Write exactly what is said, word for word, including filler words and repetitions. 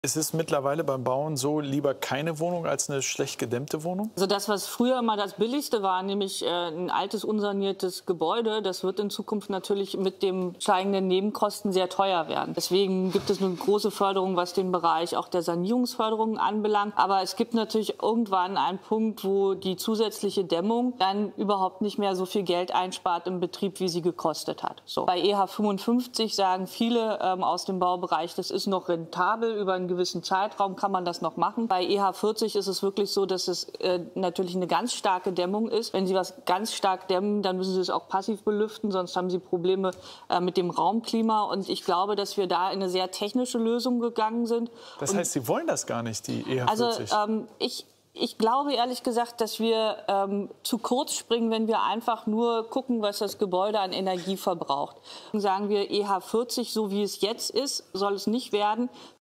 Ist es mittlerweile beim Bauen so, lieber keine Wohnung als eine schlecht gedämmte Wohnung? Also das, was früher immer das Billigste war, nämlich äh, ein altes, unsaniertes Gebäude, das wird in Zukunft natürlich mit dem steigenden Nebenkosten sehr teuer werden. Deswegen gibt es eine große Förderung, was den Bereich auch der Sanierungsförderung anbelangt. Aber es gibt natürlich irgendwann einen Punkt, wo die zusätzliche Dämmung dann überhaupt nicht mehr so viel Geld einspart im Betrieb, wie sie gekostet hat. So. Bei E H fünfundfünfzig sagen viele ähm, aus dem Baubereich, das ist noch rentabel, über einen gewissen Zeitraum kann man das noch machen. Bei E H vierzig ist es wirklich so, dass es äh, natürlich eine ganz starke Dämmung ist. Wenn Sie was ganz stark dämmen, dann müssen Sie es auch passiv belüften, sonst haben Sie Probleme äh, mit dem Raumklima. Und ich glaube, dass wir da in eine sehr technische Lösung gegangen sind. Das heißt, Sie wollen das gar nicht, die E H vierzig? Also ähm, ich Ich glaube ehrlich gesagt, dass wir ähm, zu kurz springen, wenn wir einfach nur gucken, was das Gebäude an Energie verbraucht. Sagen wir E H vierzig, so wie es jetzt ist, soll es nicht werden.